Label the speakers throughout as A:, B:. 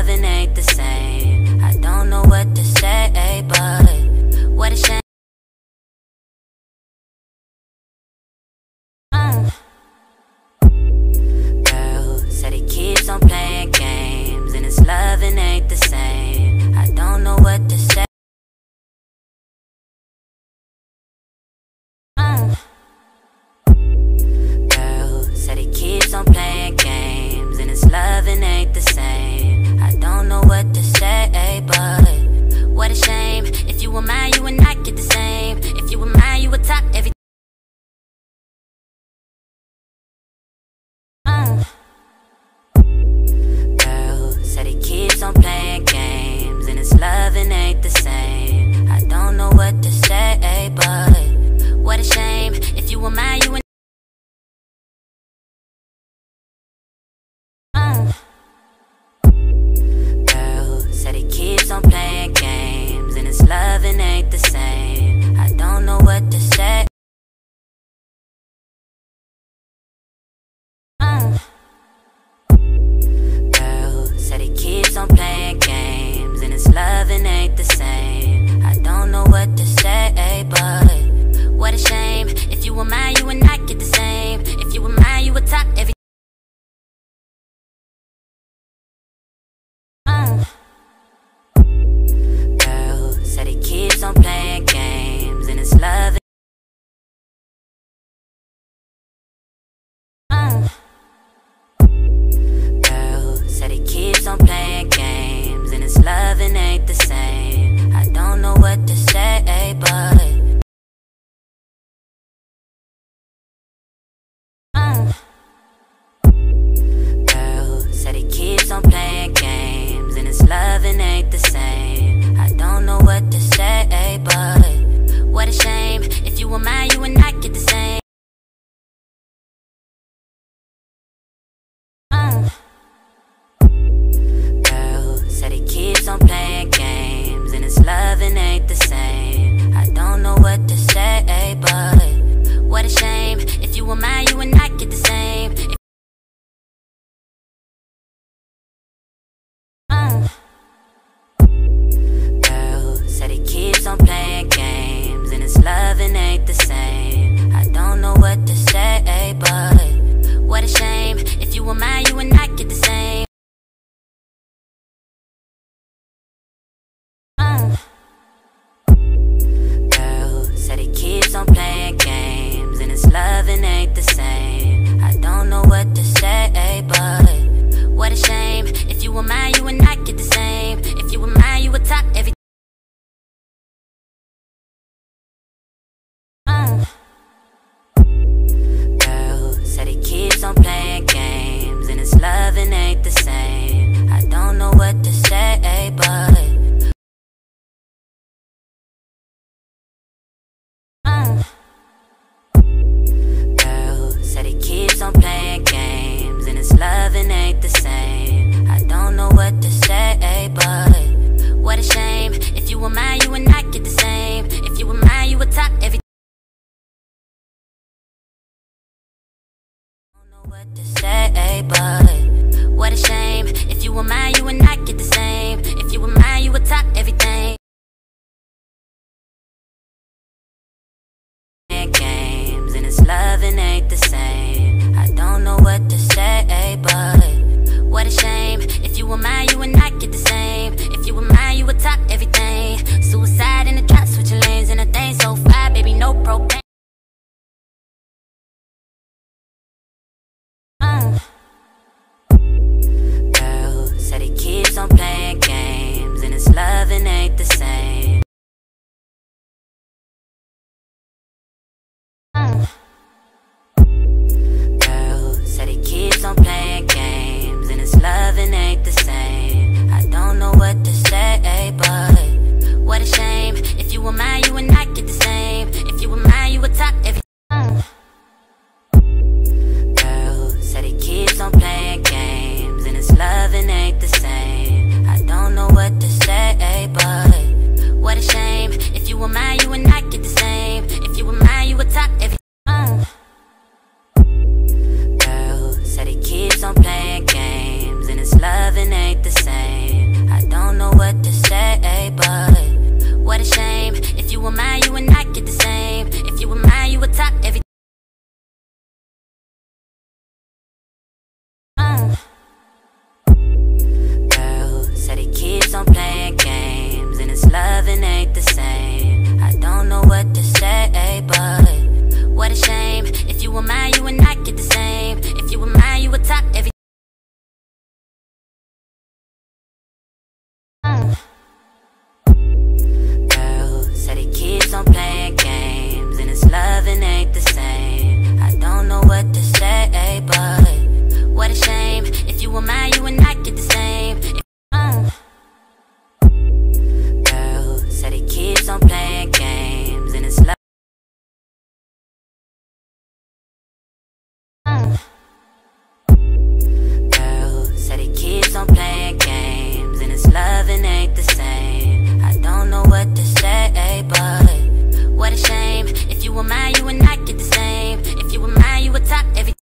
A: loving ain't the same. I don't know what to say, but what a shame. Girl said he keeps on playing games, and his loving ain't the same. I don't know what to say. Girl said he keeps on playing games, and his loving ain't the same. I don't know what to say, but what a shame. If you were mine, you would not get the same. If you were mine, you would top everything. Girl said he keeps on playing games, and his loving ain't the same. I don't know what to say, but what a shame. If you were mine, you would. Girl said he keeps on playing games, and his loving ain't the same. I don't know what to say. Girl said he keeps on playing games, and his loving ain't the same. I don't know what to say, but what a shame. If you were mine, you would not get the same. If you were mine, you would top everything. Girl said he keeps on playing games, and his loving. Girl said he keeps on playing games, and his loving ain't the same. I don't know what to say, but girl said he keeps on playing games, and his loving ain't the same. I don't know what to say, but what a shame. If you were mine, you would not get the same. Girl said he keeps on playing games, and his loving ain't the same. I don't know what to say, but what a shame. If you were mine, you would not get the same. Girl said he keeps on playing games, and his loving ain't the same. I don't know what to say, but what a shame. If you were mine, you would not get the same. Girl said he keeps on playing games, and his loving ain't the same. I don't know what to say, but what a shame. If you were mine, you would not get the same. If you were mine, you would top everything. Girl said he keeps on playing games, and his loving ain't the same. I don't know what to say, but girl said he keeps on playing games, and his loving ain't the same. I don't know what to say, but what a shame. If you were mine, you would not get the same. If you were mine, you would top everything. What to say, but what a shame. If you were mine, you would not get the same. If you were mine, you would top everything. Games, and his loving ain't the same. I don't know what to say, but what a shame. If you were mine, you would not get the same. If you were mine, you would top everything. Suicide in the trap, switching lanes in a thing so fly, baby, no propane. Girl said he keeps on playing games, and his loving ain't the same. Girl said he keeps on playing games, and his loving ain't the same. I don't know what to say, but what a shame. If you were mine, you would not get the same. If you were mine, you would top everything. Girl said he keeps on playing games, and his loving ain't the same. I don't know what to say, but on playing games, and this loving ain't the same. I don't know what to say, but what a shame. If you were mine, you would not get the same. If you were mine, you would top every. Girl said he keeps on playing games, and his loving ain't the same. I don't know what to say, but what a shame. If you were mine, you would not get the same. Girl said he keeps on playing games, and his love. Girl said he keeps on playing games, and his loving ain't the same. I don't know what to say, but what a shame. If you were mine, you would not get the same. If you were mine, you would top every.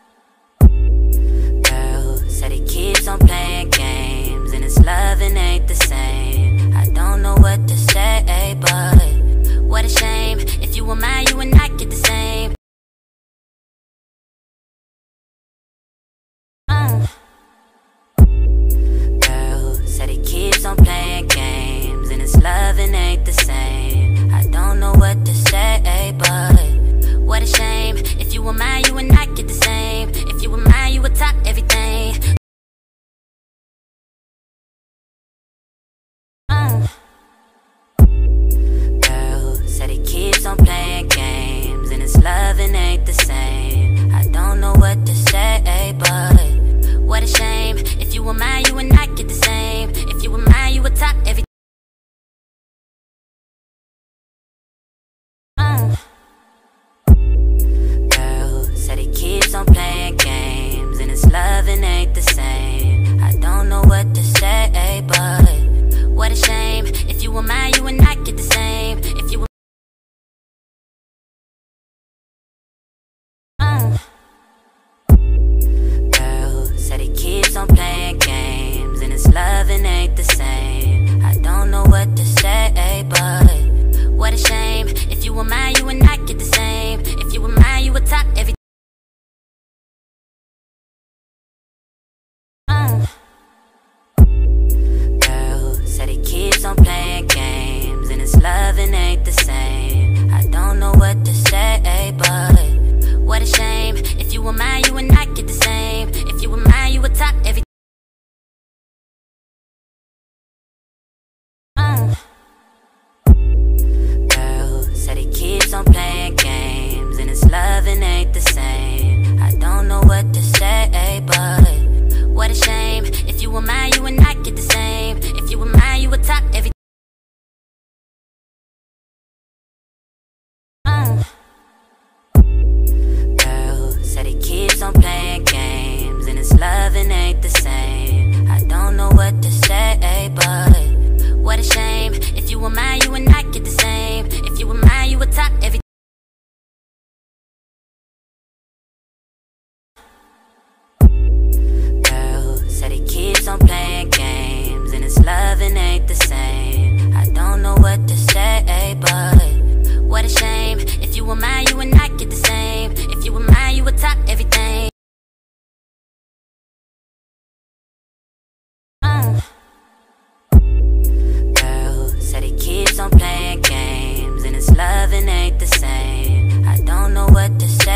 A: Girl said he keeps on playing games, and his loving ain't the same. I don't know what to say, but what a shame. If you were mine, you would not get the same. Girl said he keeps on playing games, and his loving ain't the same. I don't know what to say, but what a shame. If you were mine, you would not get the same. If you were mine, you would top everything. Girl said he keeps on playing games, and his loving ain't the same. I don't know what to say, but what a shame. If you were mine, you would not get the same. If you were mine, you would top everything. Girl said he keeps on playing games, and his loving ain't the same. I don't know what to say, but what a shame. If you were mine, you would not get the same. If you were. Girl said he keeps on playing games, and his loving ain't the same. I don't know what to say, but what a shame. If you were mine, you would not get the same. If you were mine, you would top everything. Girl said he keeps on playing games, and his loving ain't the same. I don't know what to say, but what a shame. If you were mine, you would not get the same. If you were mine, you would top everything. Girl said he keeps on playing games, and his loving ain't the same. I don't know what to say, but what a shame. If you were mine, you would not get the same. If you were mine, you would top everything. Girl said he keeps on playing games, and his loving ain't the same. I don't know what to say, but what a shame. If you were mine, you would not get the same. If you were mine, you would top everything. Girl said he keeps on playing games, and his loving ain't the same. I don't know what to say, but what a shame. If you were mine, you would not get the same. If you were mine, you would top everything. Girl said he keeps on playing games, and his loving ain't the same. I don't know what to say.